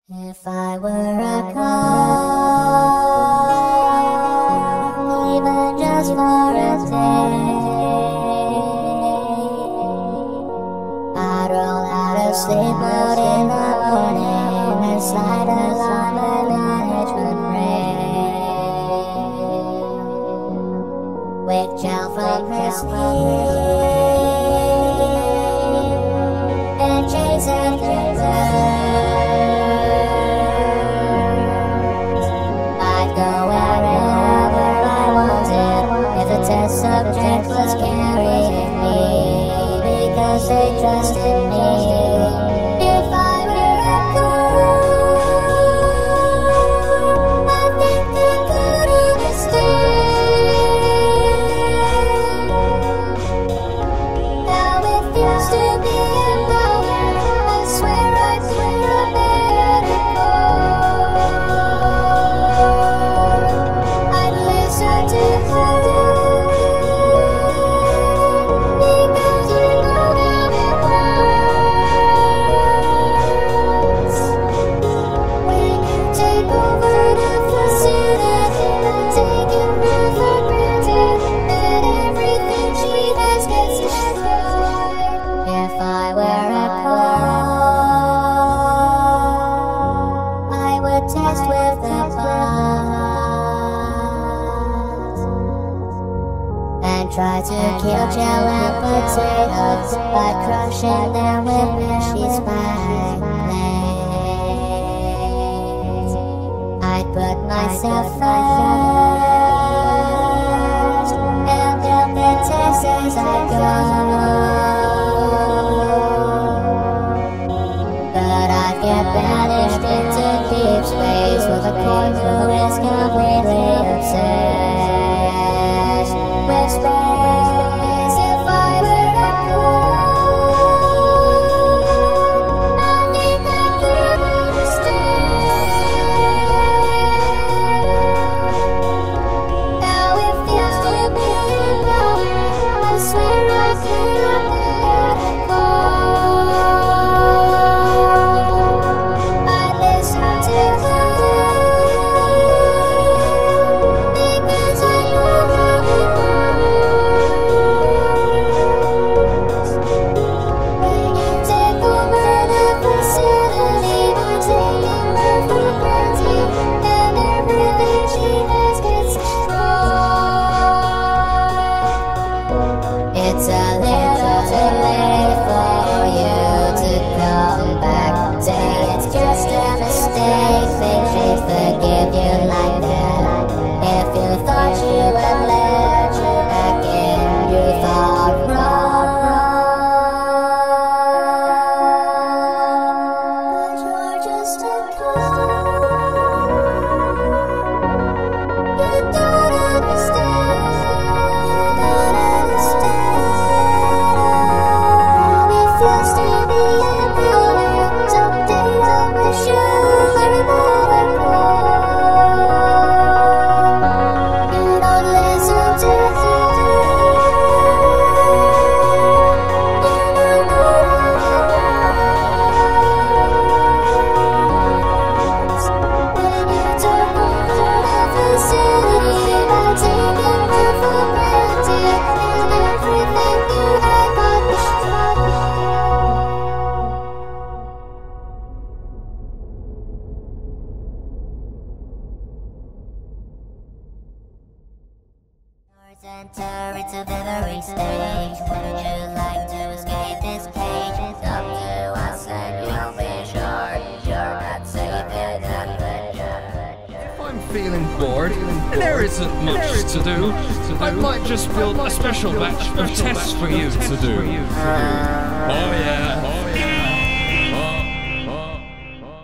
If I were a car, even just for a day, I'd roll out of sleep mode in the morning and slide along the management rail. Wake Jill from her sleep and chase after her. Test subject was carrying me because they trusted me. If I were a girl, I think I could understand how it feels to be alone. I swear I'd play a better part. I'd listen to her. Test with the buzz and try to kill Jill and potatoes by crushing them with meshy spike blades. I'd put myself first and build the test as I go, but I'd get banished into deep space with a coin who is completely obsessed with space. If I were a girl, I think I could understand how it feels to be alone. I swear I could have let it go. It's a little too late for you to come back. Say it's just a mistake, think she'd forgive you like that. If you thought she would let you back in, you thought wrong. But you're just a clown. You don't understand. Feels to be alone. Some days I wish you were another girl. You don't listen to me. You when you took over the facility by taking her for granted, and everything you had got destroyed. And turrets of every stage. Would you like to escape this cage? It's up to us and you'll be sure you're not safe in adventure. If I'm feeling bored and there isn't much to do, I might just build a special batch of tests for you to do. Oh yeah.